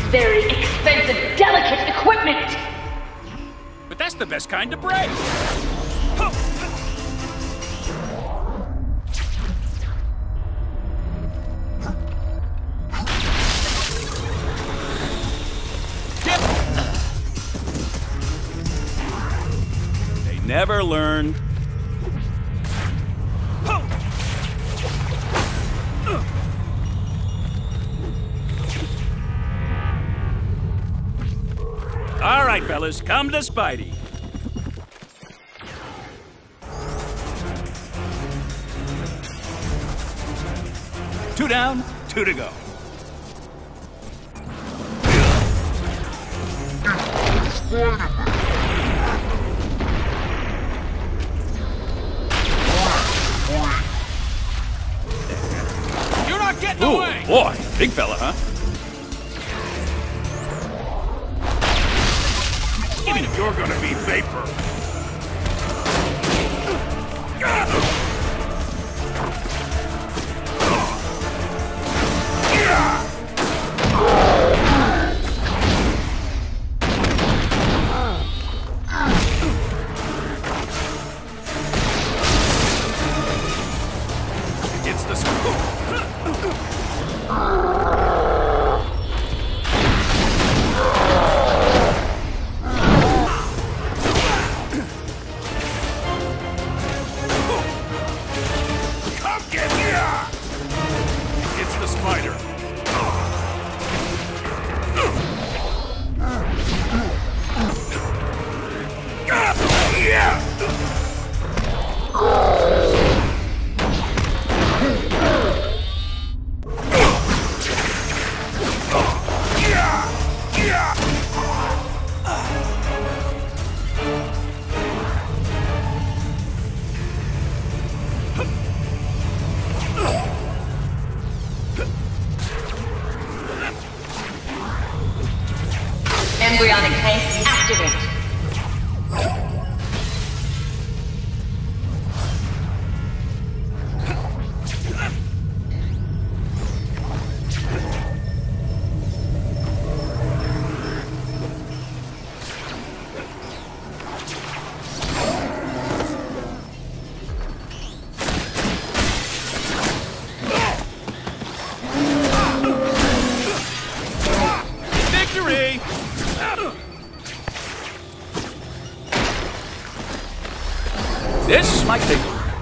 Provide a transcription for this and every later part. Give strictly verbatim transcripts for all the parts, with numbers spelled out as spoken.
very expensive, delicate equipment! But that's the best kind to break! They never learn. All right, fellas, come to Spidey. Two down, two to go. You're not getting Ooh, away! Boy, big fella, huh? You're gonna be vapor. It's the spoon. Embryonic tank activate. This might take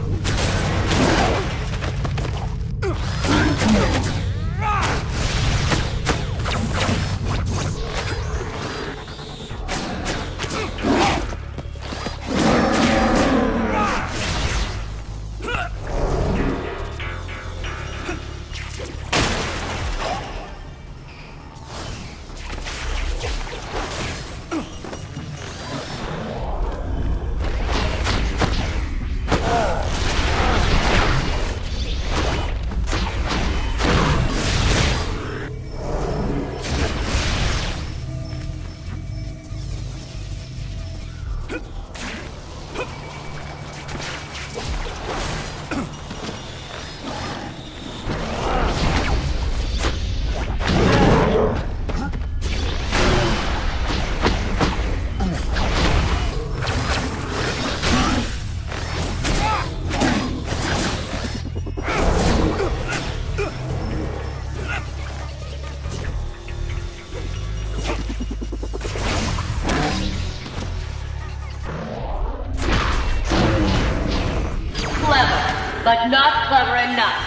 But not clever enough.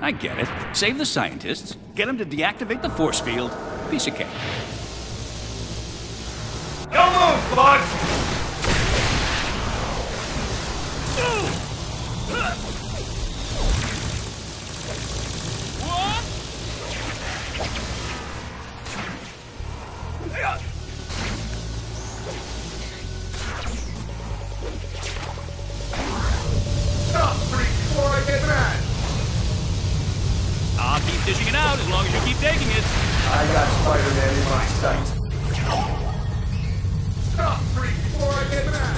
I get it. Save the scientists, get them to deactivate the force field. Piece of cake. Don't move, Slott! Stop, freak, before I get mad! I'll keep dishing it out as long as you keep taking it. I got Spider-Man in my sights. Stop, freak, before I get mad!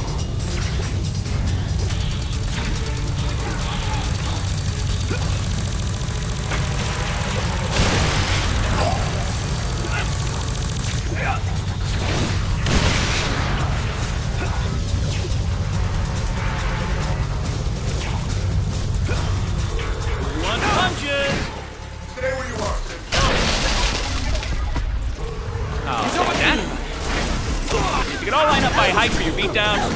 One punches! Stay where you are, Sid. Oh, so what's that? You can all line up by height for your beatdowns.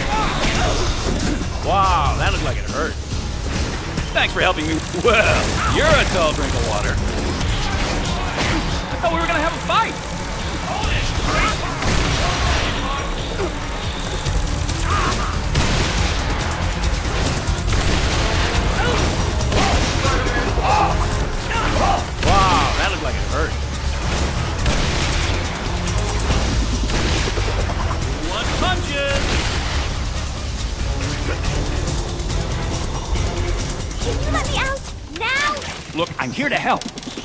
Wow, that looked like it hurt. Thanks for helping me. Well, you're a tall drink of water. I thought we were gonna have a fight. Wow, that looked like it hurt. One punches. Can you let me out? Now? Look, I'm here to help.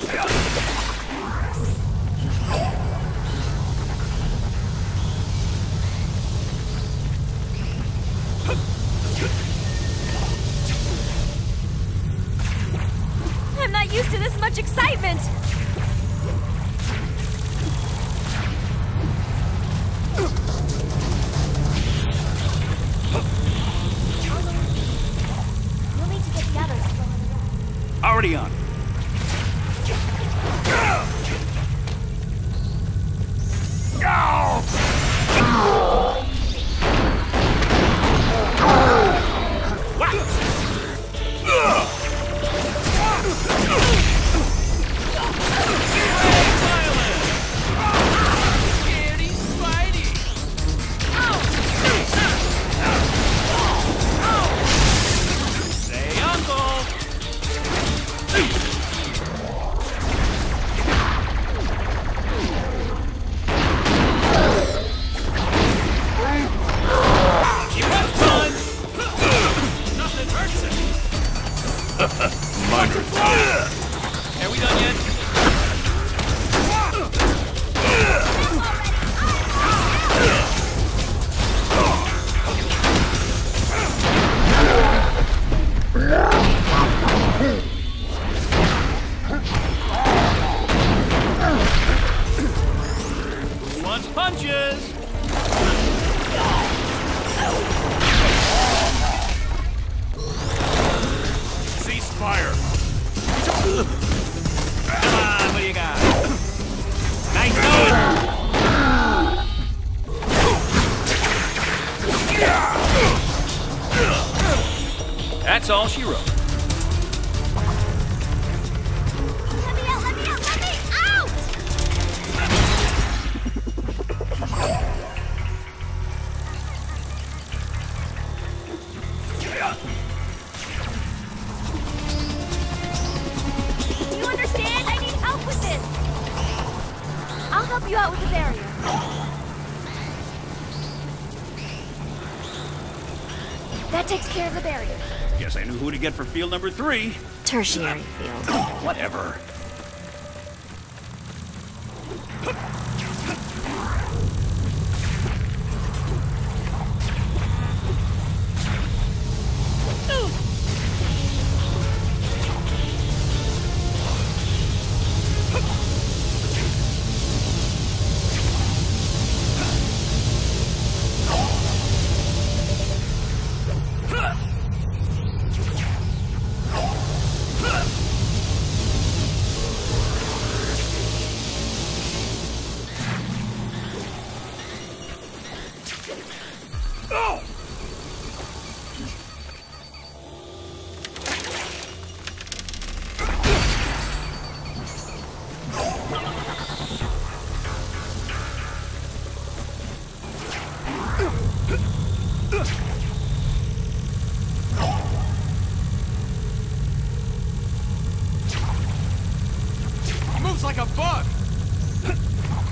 I'm not used to this much excitement. You'll need to get the others. Already on. Say uncle. Nothing hurts it. Minor. Are we done yet? One punches. Cease fire. Come on, what do you got? Nice going. That's all she wrote. Let me out, let me out, let me out! Do you understand? I need help with this. I'll help you out with the barrier. That takes care of the barrier. Guess I knew who to get for field number three. Tertiary field. Whatever.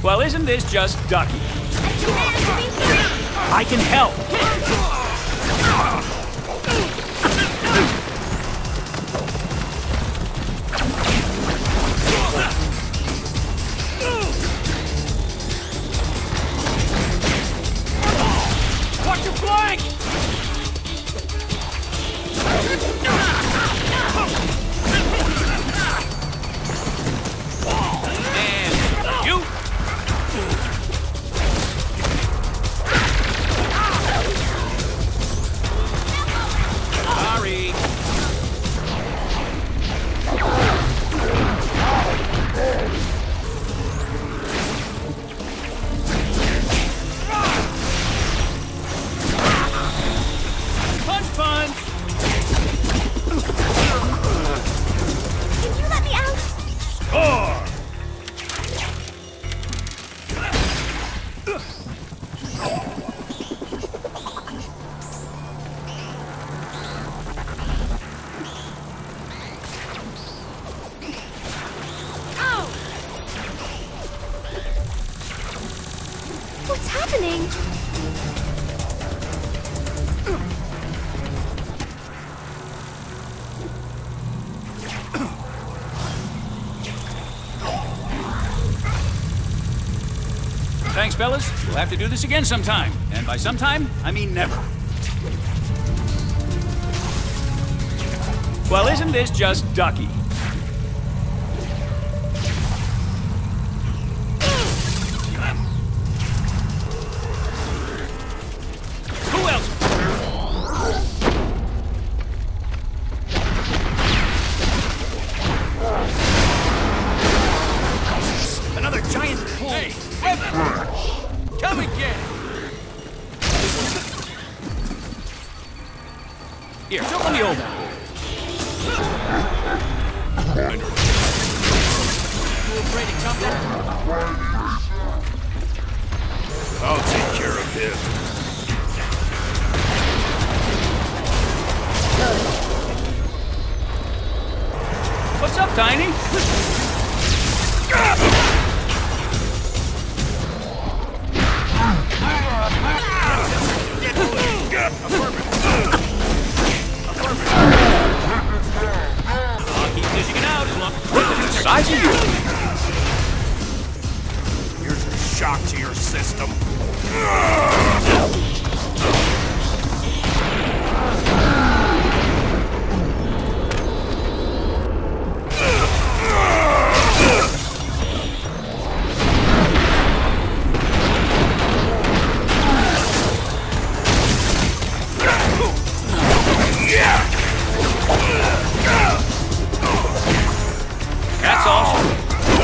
Well, isn't this just ducky? I can help. Watch your flank! And you. Sorry. Punch, punch. Can you let me out? Score. What's happening? Thanks, fellas. We'll have to do this again sometime. And by sometime, I mean never. Well, isn't this just ducky? Who else? Another giant pool. Hey, Evan! Come and get it! Here, jump on the old one. You afraid to come down? I'll take care of him. What's up, Tiny? I'll keep dishing it out as long as it's the size of you. Here's a shock to your system. That's awesome.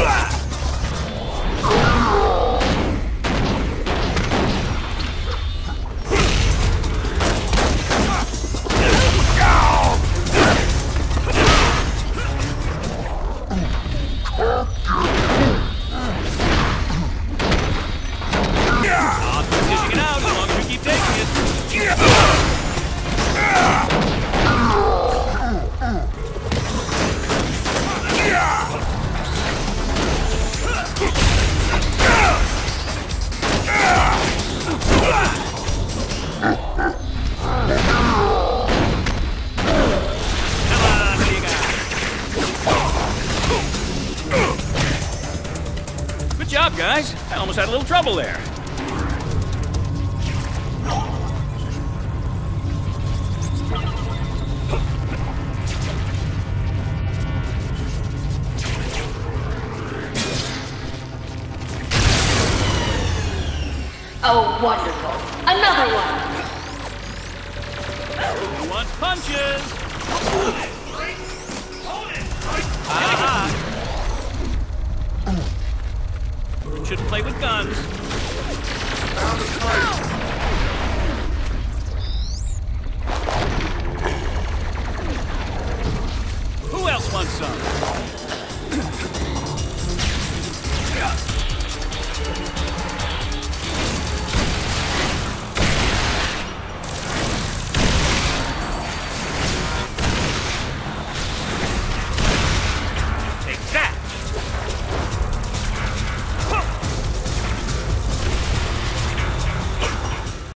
I'll keep dishing it out as long as you keep taking it. Good job, guys. I almost had a little trouble there. Oh, wonderful. Another one. Who wants punches? Aha! Shouldn't play with guns.